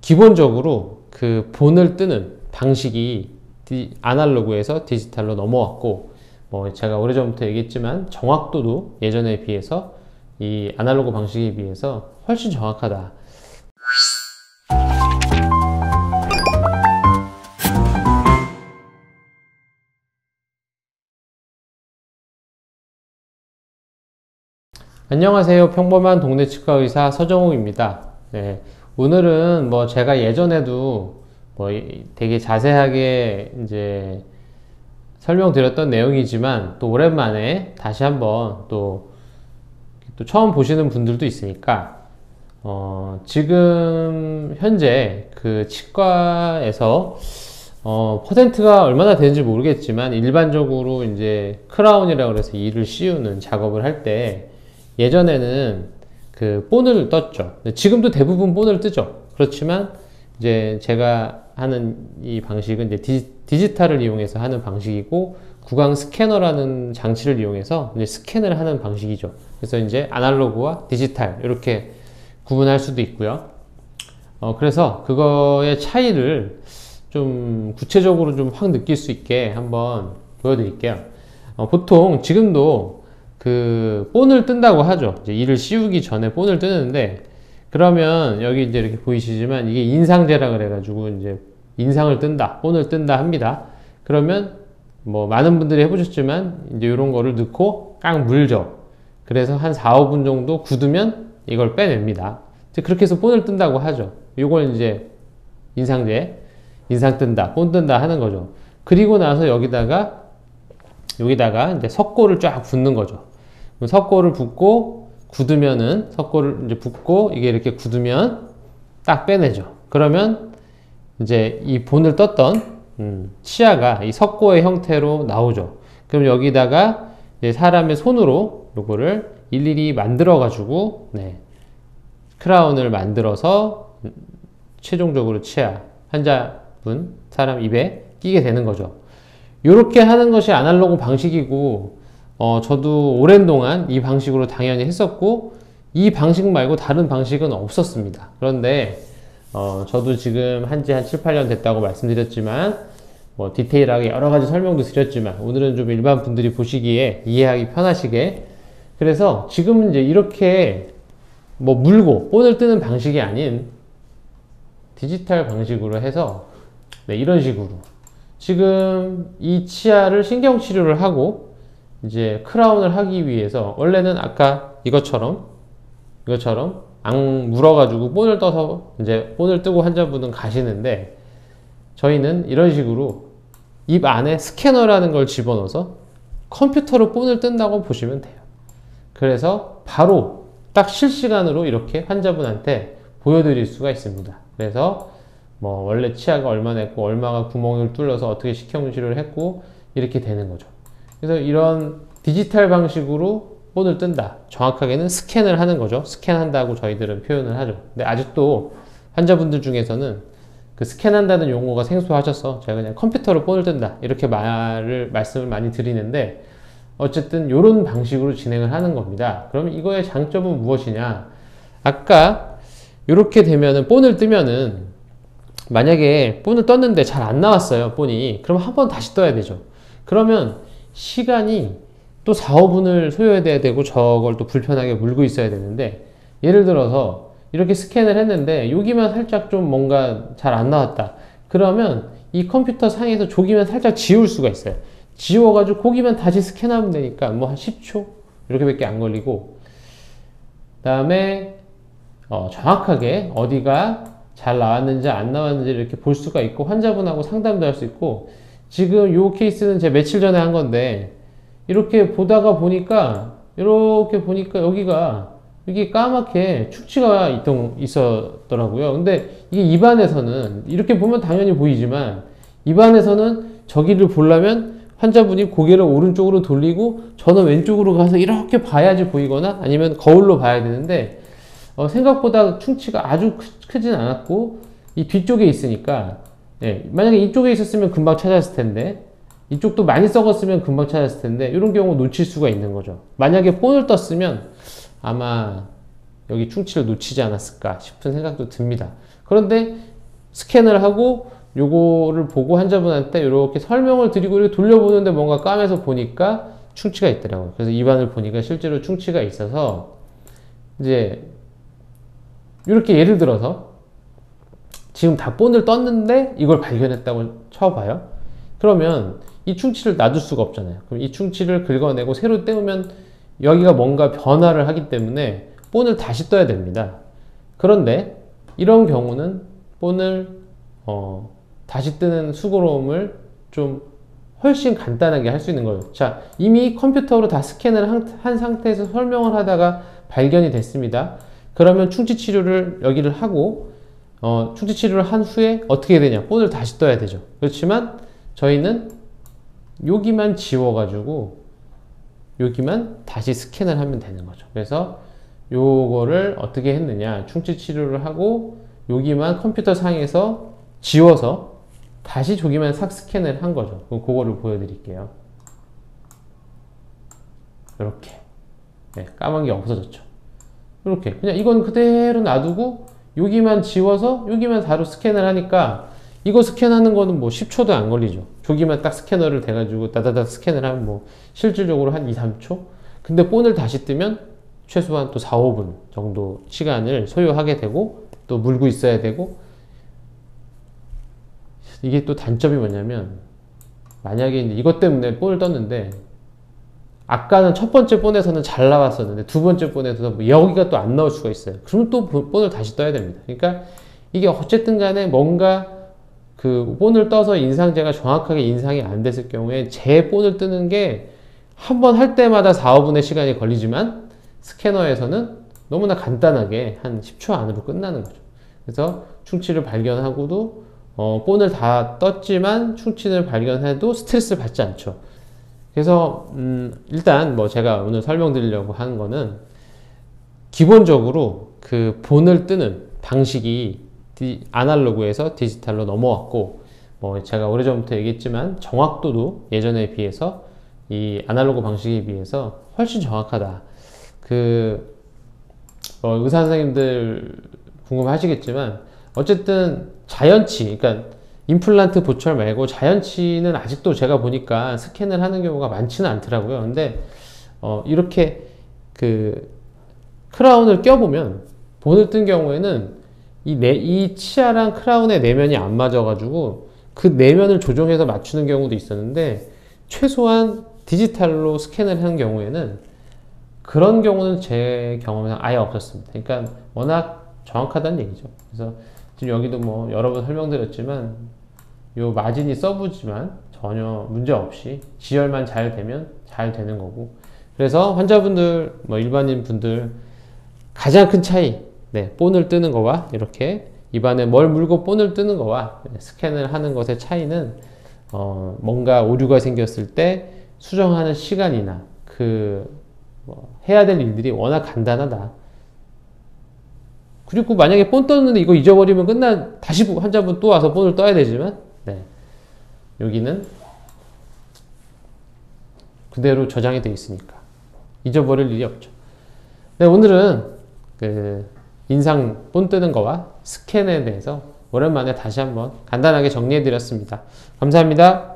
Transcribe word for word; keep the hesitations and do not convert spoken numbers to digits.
기본적으로 그 본을 뜨는 방식이 디, 아날로그에서 디지털로 넘어왔고, 뭐 제가 오래전부터 얘기했지만 정확도도 예전에 비해서 이 아날로그 방식에 비해서 훨씬 정확하다. 안녕하세요. 평범한 동네 치과 의사 서정욱입니다. 네, 오늘은 뭐 제가 예전에도 뭐 되게 자세하게 이제 설명드렸던 내용이지만 또 오랜만에 다시 한번 또, 또 처음 보시는 분들도 있으니까 어 지금 현재 그 치과에서 어 퍼센트가 얼마나 되는지 모르겠지만 일반적으로 이제 크라운이라고 해서 이를 씌우는 작업을 할 때 예전에는 그 본을 떴죠. 지금도 대부분 본을 뜨죠. 그렇지만 이제 제가 하는 이 방식은 이제 디, 디지털을 이용해서 하는 방식이고, 구강 스캐너라는 장치를 이용해서 이제 스캔을 하는 방식이죠. 그래서 이제 아날로그와 디지털 이렇게 구분할 수도 있고요. 어, 그래서 그거의 차이를 좀 구체적으로 좀 확 느낄 수 있게 한번 보여드릴게요. 어, 보통 지금도 그 본을 뜬다고 하죠. 이제 이를 씌우기 전에 본을 뜨는데, 그러면 여기 이제 이렇게 보이시지만 이게 인상제라 그래가지고 이제 인상을 뜬다, 본을 뜬다 합니다. 그러면 뭐 많은 분들이 해보셨지만 이제 이런 거를 넣고 깡 물죠. 그래서 한 사, 오 분 정도 굳으면 이걸 빼냅니다. 그렇게 해서 본을 뜬다고 하죠. 요걸 이제 인상제, 인상 뜬다, 본 뜬다 하는 거죠. 그리고 나서 여기다가 여기다가 이제 석고를 쫙 붓는 거죠. 석고를 붓고 굳으면은, 석고를 이제 붓고 이게 이렇게 굳으면 딱 빼내죠. 그러면 이제 이 본을 떴던 음, 치아가 이 석고의 형태로 나오죠. 그럼 여기다가 이제 사람의 손으로 요거를 일일이 만들어 가지고 네, 크라운을 만들어서 음, 최종적으로 치아 환자분 사람 입에 끼게 되는 거죠. 요렇게 하는 것이 아날로그 방식이고, 어, 저도 오랜 동안 이 방식으로 당연히 했었고, 이 방식 말고 다른 방식은 없었습니다. 그런데 어, 저도 지금 한지 한 칠, 팔 년 됐다고 말씀드렸지만, 뭐 디테일하게 여러 가지 설명도 드렸지만, 오늘은 좀 일반 분들이 보시기에 이해하기 편하시게, 그래서 지금 이제 이렇게 뭐 물고 본을 뜨는 방식이 아닌 디지털 방식으로 해서 네, 이런 식으로 지금 이 치아를 신경 치료를 하고 이제 크라운을 하기 위해서, 원래는 아까 이것처럼 이것처럼 앙 물어가지고 본을 떠서 이제 본을 뜨고 환자분은 가시는데, 저희는 이런 식으로 입 안에 스캐너라는 걸 집어넣어서 컴퓨터로 본을 뜬다고 보시면 돼요. 그래서 바로 딱 실시간으로 이렇게 환자분한테 보여드릴 수가 있습니다. 그래서 뭐 원래 치아가 얼마나 했고 얼마가 구멍을 뚫려서 어떻게 식형치료를 했고 이렇게 되는 거죠. 그래서 이런 디지털 방식으로 본을 뜬다, 정확하게는 스캔을 하는 거죠. 스캔한다고 저희들은 표현을 하죠. 근데 아직도 환자분들 중에서는 그 스캔한다는 용어가 생소하셔서 제가 그냥 컴퓨터로 본을 뜬다 이렇게 말을 말씀을 많이 드리는데, 어쨌든 이런 방식으로 진행을 하는 겁니다. 그러면 이거의 장점은 무엇이냐? 아까 이렇게 되면은 본을 뜨면은, 만약에 본을 떴는데 잘 안 나왔어요, 본이. 그럼 한 번 다시 떠야 되죠. 그러면 시간이 또 사, 오 분을 소요해야 되고 저걸 또 불편하게 물고 있어야 되는데, 예를 들어서 이렇게 스캔을 했는데 여기만 살짝 좀 뭔가 잘 안 나왔다. 그러면 이 컴퓨터 상에서 조기만 살짝 지울 수가 있어요. 지워가지고 거기만 다시 스캔하면 되니까 뭐 한 십 초 이렇게 밖에 안 걸리고, 그 다음에 어, 정확하게 어디가 잘 나왔는지 안 나왔는지 이렇게 볼 수가 있고, 환자분하고 상담도 할 수 있고. 지금 요 케이스는 제가 며칠 전에 한 건데, 이렇게 보다가 보니까 이렇게 보니까 여기가 이게 까맣게 충치가 있던, 있었더라고요. 근데 이게 입안에서는 이렇게 보면 당연히 보이지만, 입안에서는 저기를 보려면 환자분이 고개를 오른쪽으로 돌리고 저는 왼쪽으로 가서 이렇게 봐야지 보이거나 아니면 거울로 봐야 되는데, 어, 생각보다 충치가 아주 크, 크진 않았고 이 뒤쪽에 있으니까, 예, 만약에 이쪽에 있었으면 금방 찾았을 텐데, 이쪽도 많이 썩었으면 금방 찾았을 텐데, 이런 경우 놓칠 수가 있는 거죠. 만약에 본을 떴으면 아마 여기 충치를 놓치지 않았을까 싶은 생각도 듭니다. 그런데 스캔을 하고 요거를 보고 환자분한테 이렇게 설명을 드리고 이렇게 돌려보는데 뭔가 까매서 보니까 충치가 있더라고요. 그래서 입안을 보니까 실제로 충치가 있어서 이제 이렇게 예를 들어서 지금 다 본을 떴는데 이걸 발견했다고 쳐봐요. 그러면 이 충치를 놔둘 수가 없잖아요. 그럼 이 충치를 긁어내고 새로 떼우면 여기가 뭔가 변화를 하기 때문에 본을 다시 떠야 됩니다. 그런데 이런 경우는 본을 어, 다시 뜨는 수고로움을 좀 훨씬 간단하게 할 수 있는 거예요. 자, 이미 컴퓨터로 다 스캔을 한, 한 상태에서 설명을 하다가 발견이 됐습니다. 그러면 충치 치료를 여기를 하고 어, 충치 치료를 한 후에 어떻게 되냐? 본을 다시 떠야 되죠. 그렇지만 저희는 여기만 지워가지고 여기만 다시 스캔을 하면 되는 거죠. 그래서 요거를 어떻게 했느냐? 충치 치료를 하고 여기만 컴퓨터 상에서 지워서 다시 저기만 싹 스캔을 한 거죠. 그럼 그거를 보여드릴게요. 이렇게 네, 까만 게 없어졌죠. 이렇게 그냥 이건 그대로 놔두고 여기만 지워서 여기만 바로 스캔을 하니까 이거 스캔하는 거는 뭐 십 초도 안 걸리죠. 저기만 딱 스캐너를 대가지고 따다닥 스캔을 하면 뭐 실질적으로 한 이, 삼 초? 근데 본을 다시 뜨면 최소한 또 사, 오 분 정도 시간을 소요하게 되고 또 물고 있어야 되고 이게 또 단점이 뭐냐면 만약에 이제 이것 때문에 본을 떴는데 아까는 첫 번째 본에서는 잘 나왔었는데 두 번째 본에서 뭐 여기가 또 안 나올 수가 있어요. 그러면 또 본을 다시 떠야 됩니다. 그러니까 이게 어쨌든 간에 뭔가 그 본을 떠서 인상제가 정확하게 인상이 안 됐을 경우에 재 본을 뜨는 게 한 번 할 때마다 사, 오 분의 시간이 걸리지만 스캐너에서는 너무나 간단하게 한 십 초 안으로 끝나는 거죠. 그래서 충치를 발견하고도 어, 본을 다 떴지만 충치를 발견해도 스트레스를 받지 않죠. 그래서 음, 일단 뭐 제가 오늘 설명드리려고 하는 거는 기본적으로 그 본을 뜨는 방식이 디, 아날로그에서 디지털로 넘어왔고 뭐 제가 오래전부터 얘기했지만 정확도도 예전에 비해서 이 아날로그 방식에 비해서 훨씬 정확하다. 그 어, 의사 선생님들 궁금하시겠지만 어쨌든 자연치, 그러니까 임플란트 보철 말고 자연치는 아직도 제가 보니까 스캔을 하는 경우가 많지는 않더라고요. 근데 어, 이렇게 그 크라운을 껴보면 본을 뜬 경우에는 이, 내, 이 치아랑 크라운의 내면이 안 맞아가지고 그 내면을 조정해서 맞추는 경우도 있었는데 최소한 디지털로 스캔을 하는 경우에는 그런 경우는 제 경험에는 아예 없었습니다. 그러니까 워낙 정확하다는 얘기죠. 그래서 지금 여기도 뭐 여러 번 설명드렸지만 요 마진이 서브지만 전혀 문제 없이 지혈만 잘 되면 잘 되는 거고 그래서 환자분들 뭐 일반인 분들 가장 큰 차이 네, 본을 뜨는 거와 이렇게 입안에 뭘 물고 본을 뜨는 거와 스캔을 하는 것의 차이는 어, 뭔가 오류가 생겼을 때 수정하는 시간이나 그 뭐 해야 될 일들이 워낙 간단하다. 그리고 만약에 본 떴는데 이거 잊어버리면 끝나 다시 환자분 또 와서 본을 떠야 되지만 네, 여기는 그대로 저장이 되어 있으니까 잊어버릴 일이 없죠. 네, 오늘은 그 인상 본 뜨는 거와 스캔에 대해서 오랜만에 다시 한번 간단하게 정리해 드렸습니다. 감사합니다.